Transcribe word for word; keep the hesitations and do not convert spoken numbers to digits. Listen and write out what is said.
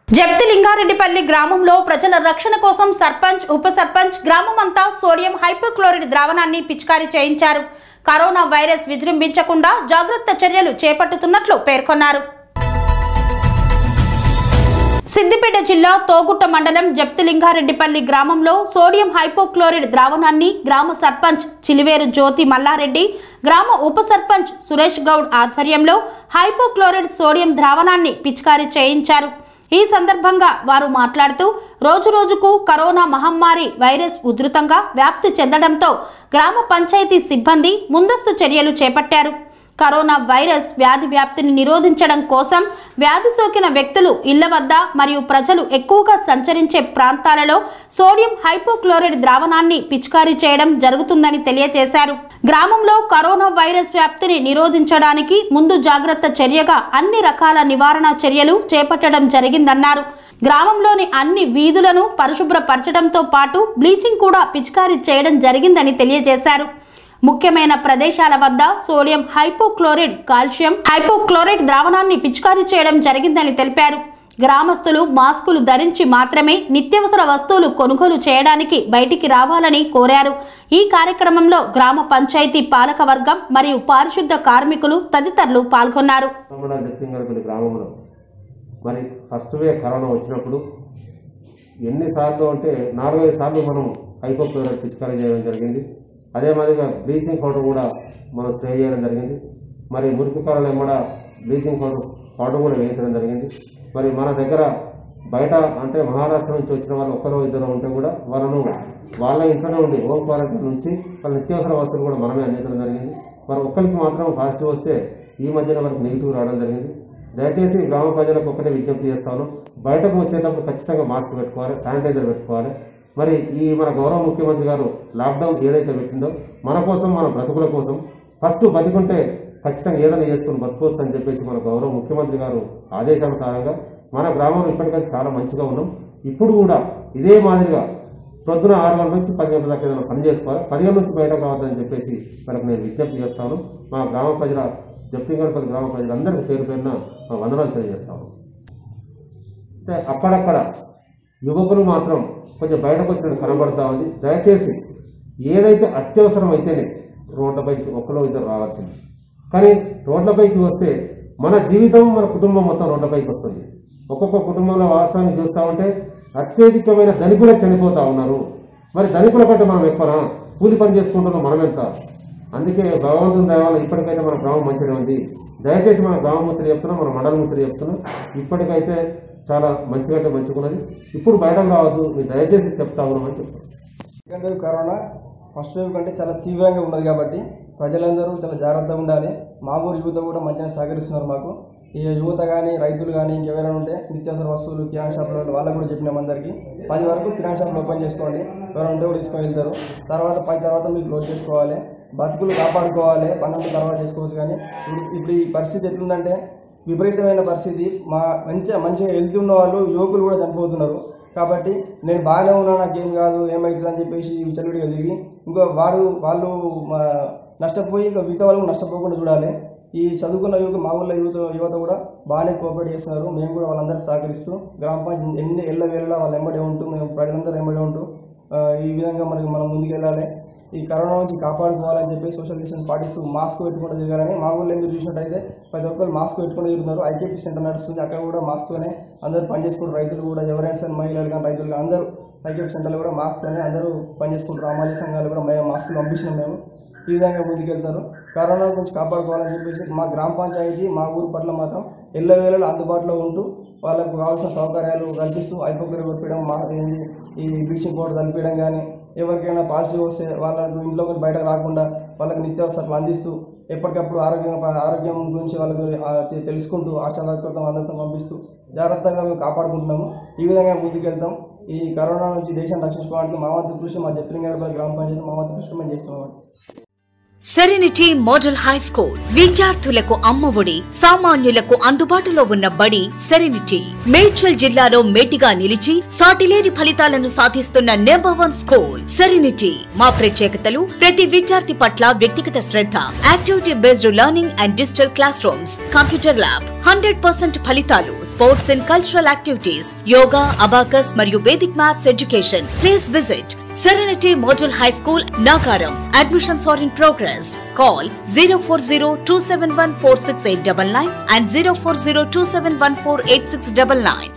జప్తి లింగారెడ్డిపల్లి గ్రామంలో ప్రజల రక్షణ కోసం సర్పంచ్ ఉప సర్పంచ్ గ్రామమంతా సోడియం హైపోక్లోరైడ్ ద్రావణాన్ని పిచికారీ చేయించారు. కరోనా వైరస్ విజృంభించకుండా జాగ్రత్త చర్యలు చేపట్టుతున్నట్లు పేర్కొన్నారు. సిద్దిపేట జిల్లా తోగుట్ట మండలం జప్తి లింగారెడ్డిపల్లి గ్రామంలో సోడియం హైపోక్లోరైడ్ ద్రావణాన్ని గ్రామ సర్పంచ్ చిలివేరు జ్యోతి మల్లారెడ్డి, గ్రామ ఉప సర్పంచ్ సురేష్ గౌడ్ ఆధ్వర్యంలో హైపోక్లోరైడ్ సోడియం ద్రావణాన్ని పిచికారీ చేయించారు. ఈ సందర్భంగా వారు మాట్లాడుతూ రోజు రోజుకు కరోనా మహమ్మారి వైరస్ ఉధృతంగా వ్యాప్తి చెందడంతో గ్రామ పంచాయతీ సిబ్బంది ముందస్తు చర్యలు చేపట్టారు. కరోనా వైరస్ వ్యాధి వ్యాప్తిని నిరోధించడం కోసం వ్యాధి సోకిన వ్యక్తులు ఇళ్ల వద్ద మరియు ప్రజలు ఎక్కువగా సంచరించే ప్రాంతాలలో సోడియం హైపోక్లోరైడ్ ద్రావణాన్ని పిచికారీ చేయడం జరుగుతుందని తెలియజేశారు. గ్రామంలో కరోనా వైరస్ వ్యాప్తిని నిరోధించడానికి ముందు జాగ్రత్త చర్యగా అన్ని రకాల నివారణ చర్యలు చేపట్టడం జరిగిందన్నారు. గ్రామంలోని అన్ని వీధులను పరిశుభ్రపరచడంతో పాటు బ్లీచింగ్ కూడా పిచికారీ చేయడం జరిగిందని తెలియజేశారు. ముఖ్యమైన ప్రదేశాల వద్ద సోడియం హైపోక్లోరైడ్, కాల్షియం హైపోక్లోరైడ్ ద్రావణాన్ని పిచికారీ చేయడం జరిగిందని తెలిపారు. గ్రామస్తులు మాస్కులు ధరించి మాత్రమే నిత్యావసర వస్తువులు కొనుగోలు చేయడానికి బయటికి రావాలని కోరారు. ఈ కార్యక్రమంలో గ్రామ పంచాయతీ పాలక వర్గం మరియు పారిశుద్ధ కార్మికులు తదితరులు పాల్గొన్నారు. మరి ఫస్ట్ వే కరోనా వచ్చినప్పుడు ఎన్నిసార్లు అంటే నాలుగైదు సార్లు మనం హైపోక్లోరైడ్ పిచికారీ చేయడం జరిగింది. అదే మాదిరిగా బ్లీచింగ్ పౌడర్ కూడా మనం స్ప్రే చేయడం జరిగింది. మరి మురికి కాలంలో కూడా బ్లీచింగ్ పౌడర్ పౌడర్ కూడా వేయించడం జరిగింది. మరి మన దగ్గర బయట అంటే మహారాష్ట్ర నుంచి వచ్చిన వాళ్ళు ఒక్కరో ఇద్దరు ఉంటే కూడా వాళ్ళను వాళ్ళ ఇంట్లోనే ఉండి హోమ్ క్వారంటైన్ నుంచి వాళ్ళ నిత్యావసర వస్తువులు కూడా మనమే అందించడం జరిగింది. మరి ఒక్కరికి మాత్రం పాజిటివ్ వస్తే ఈ మధ్యన వాళ్ళకి నెగిటివ్ రావడం జరిగింది. దయచేసి గ్రామ ప్రజలకు ఒక్కటే విజ్ఞప్తి చేస్తాను, బయటకు వచ్చేటప్పుడు ఖచ్చితంగా మాస్క్ పెట్టుకోవాలి, శానిటైజర్ పెట్టుకోవాలి. మరి ఈ మన గౌరవ ముఖ్యమంత్రి గారు లాక్డౌన్ ఏదైతే పెట్టిందో మన కోసం, మన బ్రతుకుల కోసం, ఫస్ట్ బతికుంటే ఖచ్చితంగా ఏదైనా చేసుకుని బతుకోవచ్చు అని చెప్పేసి మన గౌరవ ముఖ్యమంత్రి గారు ఆదేశానుసారంగా మన గ్రామంలో ఇప్పటికైతే చాలా మంచిగా ఉన్నాం. ఇప్పుడు కూడా ఇదే మాదిరిగా పొద్దున ఆరు గంటల నుంచి పది గంటల దాకా ఏదైనా పని చేసుకోవాలి, పదిహేను నుంచి బయటకు రావద్దని చెప్పేసి మనకు నేను విజ్ఞప్తి చేస్తాను. మా గ్రామ ప్రజల జప్తిగడపల్లి గ్రామ ప్రజలందరికీ పేరు పేరున మా వందనాలు తెలియజేస్తాము. అంటే అక్కడక్కడ యువకులు మాత్రం కొంచెం బయటకు వచ్చినట్టు కనబడతా ఉంది. దయచేసి ఏదైతే అత్యవసరం అయితేనే రోడ్లపైకి ఒకరు ఇద్దరు రావాల్సింది, కానీ రోడ్లపైకి వస్తే మన జీవితం, మన కుటుంబం మొత్తం రోడ్లపైకి వస్తుంది. ఒక్కొక్క కుటుంబంలో వాస్తవాన్ని చూస్తూ ఉంటే అత్యధికమైన ధనికులే చనిపోతూ ఉన్నారు. మరి ధనికుల కంటే మనం ఎక్కువనా? కూలి పని చేసుకుంటున్నాం మనం ఎంత? అందుకే భగవంతుని దయ వల్ల ఇప్పటికైతే మన గ్రామం మంచిగా ఉంది. దయచేసి మన గ్రామ ముచ్చట చెప్తున్నాం, మన మండల ముచ్చట చెప్తున్నాం. ఇప్పటికైతే చాలా మంచిగా మంచుకున్నది. ఇప్పుడు బయటకు రావద్దు, మీరు దయచేసి చెప్తా ఉన్నామని చెప్తాను. Second wave corona first wave కంటే చాలా తీవ్రంగా ఉన్నది కాబట్టి ప్రజలందరూ చాలా జాగ్రత్తగా ఉండాలి. మా ఊరు యువత కూడా మంచిగా సహకరిస్తున్నారు మాకు. ఈ యువత కానీ రైతులు కానీ ఇంకెవరైనా ఉంటే నిత్యావసర వస్తువులు కిరాణా షాపులో వాళ్ళకు కూడా చెప్పినాం, అందరికీ పది వరకు కిరాణా షాపులు ఓపెన్ చేసుకోండి, ఎవరైనా ఉంటే కూడా తీసుకొని వెళ్తారు. తర్వాత పది తర్వాత మీరు క్లోజ్ చేసుకోవాలి, బతుకులు కాపాడుకోవాలి. పన్నెండు తర్వాత చేసుకోవచ్చు. కానీ ఇప్పుడు ఇప్పుడు ఈ పరిస్థితి ఎట్లుందంటే విపరీతమైన పరిస్థితి. మా మంచిగా మంచిగా హెల్తీ ఉన్న వాళ్ళు యువకులు కూడా చనిపోతున్నారు. కాబట్టి నేను బాగానే ఉన్నా, నాకేం కాదు, ఏమవుతుంది అని చెప్పేసి విచలవిడిగా దిగి ఇంకో వాడు వాళ్ళు నష్టపోయి ఇంకా మిగతా వాళ్ళు నష్టపోకుండా చూడాలి. ఈ చదువుకున్న యువత, మా ఊళ్ళో యువత యువత కూడా బాగానే కోఆపరేట్ చేస్తున్నారు. మేము కూడా వాళ్ళందరికీ సహకరిస్తూ గ్రామ పంచాయతీ ఎన్ని ఎల్ల వేళ వాళ్ళ వెంబడే ఉంటూ మేము ప్రజలందరూ వెంబడే ఉంటూ ఈ విధంగా మనకి మనం ముందుకు వెళ్ళాలి. ఈ కరోనా నుంచి కాపాడుకోవాలని చెప్పి సోషల్ డిస్టెన్స్ పాటిస్తూ మాస్క్ పెట్టుకుంటూ తిరగాలని. మా ఊళ్ళో మీరు చూసినట్టయితే ప్రతి ఒక్కరు మాస్క్ పెట్టుకుంటూ తిరుగుతున్నారు. ఐకేపీ సెంటర్ నడుస్తుంది, అక్కడ కూడా మాస్క్తోనే అందరూ పనిచేసుకుంటారు. రైతులు కూడా ఎవరైనా సరే మహిళలు కానీ రైతులు కానీ అందరూ ఐకేపీ సెంటర్లో కూడా మాస్క్తోనే అందరూ పనిచేసుకుంటారు. అమాలి సంఘాలు కూడా మేము మాస్కులు పంపించినాం. మేము ఈ విధంగా ముందుకెళ్తారు. కరోనా నుంచి కాపాడుకోవాలని చెప్పేసి మా గ్రామ పంచాయతీ మా ఊరు పట్ల మాత్రం ఎల్లవేళలో అందుబాటులో ఉంటూ వాళ్ళకు కావాల్సిన సౌకర్యాలు కల్పిస్తూ హైపోక్లోరైడ్ కొట్టడం, మా ఈ బ్లీచింగ్ పౌడర్ కలిపేయడం కానీ, ఎవరికైనా పాజిటివ్ వస్తే వాళ్ళకు ఇంట్లో బయటకు రాకుండా వాళ్ళకి నిత్యావసరాలు అందిస్తూ ఎప్పటికప్పుడు ఆరోగ్యం ఆరోగ్యం గురించి వాళ్ళకి తెలుసుకుంటూ ఆశా వర్కర్లతో అందరితో పంపిస్తూ జాగ్రత్తగా మేము కాపాడుకుంటున్నాము. ఈ విధంగా ముందుకెళ్తాం. ఈ కరోనా నుంచి దేశాన్ని రక్షించుకోవడానికి మా వంతు కృషి, మా జప్తి లింగారెడ్డిపల్లి గ్రామ పంచాయతీ మా వంతు కృషి మేము చేస్తున్నాం. సెరెనిటీ మోడల్ హై స్కూల్ విద్యార్థులకు అమ్మఒడి, సామాన్యులకు అందుబాటులో ఉన్న బడి సెరెనిటీ. మేడ్చల్ జిల్లాలో మేటిగా నిలిచి సాటిలేని ఫలితాలను సాధిస్తున్న నెంబర్ వన్ స్కూల్ సెరెనిటీ. మా ప్రత్యేకతలు ప్రతి విద్యార్థి పట్ల వ్యక్తిగత శ్రద్ధ, activity based learning and digital classrooms, computer lab, hundred percent ఫలితాలు, sports and cultural activities, yoga, abacus మరియు Vedic maths education. Please visit Serenity Model High School, Nagaram. Admissions are in progress. Call zero four zero two seven one four six eight nine nine and zero four zero two seven one four eight six nine nine.